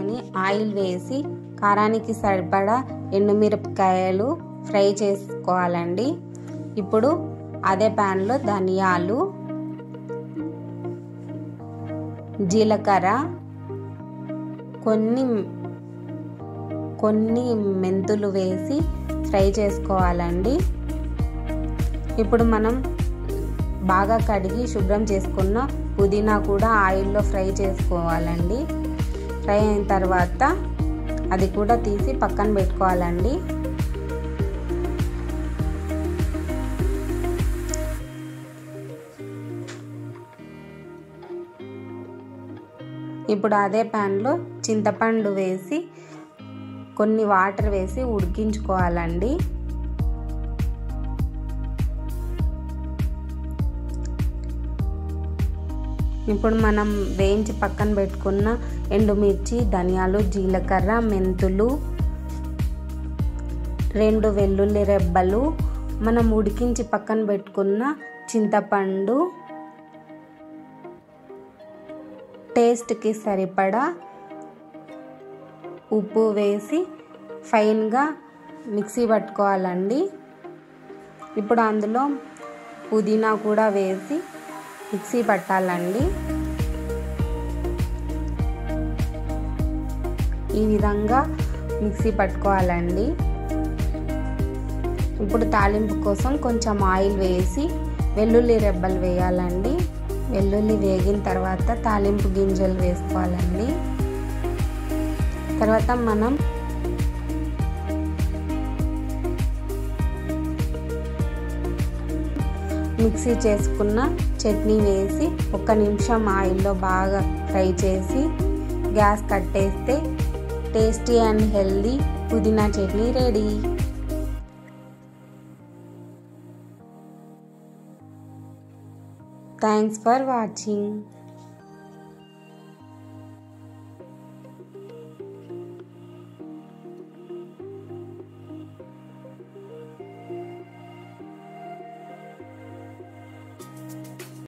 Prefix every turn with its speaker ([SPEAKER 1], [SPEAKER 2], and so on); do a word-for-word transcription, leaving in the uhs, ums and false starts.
[SPEAKER 1] తీసుకొని ఆయిల్ వేసి కారానికి సరిపడా ఎండుమిరపకాయలు ఫ్రై చేసుకోవాలండి. ఇప్పుడు అదే ప్యాన్లో ధనియాలు, జీలకర్ర, కొన్ని కొన్ని మెంతులు వేసి ఫ్రై చేసుకోవాలండి. ఇప్పుడు మనం బాగా కడిగి శుభ్రం చేసుకున్న పుదీనా కూడా ఆయిల్లో ఫ్రై చేసుకోవాలండి. ఫ్రై అయిన తర్వాత అది కూడా తీసి పక్కన పెట్టుకోవాలండి. ఇప్పుడు అదే ప్యాన్లో చింతపండు వేసి కొన్ని వాటర్ వేసి ఉడికించుకోవాలండి. ఇప్పుడు మనం వేయించి పక్కన పెట్టుకున్న ఎండుమిర్చి, ధనియాలు, జీలకర్ర, మెంతులు, రెండు వెల్లుల్లి రెబ్బలు, మనం ఉడికించి పక్కన పెట్టుకున్న చింతపండు, టేస్ట్కి సరిపడా ఉప్పు వేసి ఫైన్గా మిక్సీ పట్టుకోవాలండి. ఇప్పుడు అందులో పుదీనా కూడా వేసి మిక్సీ పట్టాలండి. ఈ విధంగా మిక్సీ పట్టుకోవాలండి. ఇప్పుడు తాలింపు కోసం కొంచెం ఆయిల్ వేసి వెల్లుల్లి రెబ్బలు వేయాలండి. వెల్లుల్లి వేగిన తర్వాత తాలింపు గింజలు వేసుకోవాలండి. తర్వాత మనం మిక్సీ చేసుకున్న చట్నీ వేసి ఒక్క నిమిషం ఆయిల్లో బాగా ఫ్రై చేసి గ్యాస్ కట్టేస్తే tasty and healthy pudina chutney ready. Thanks for watching.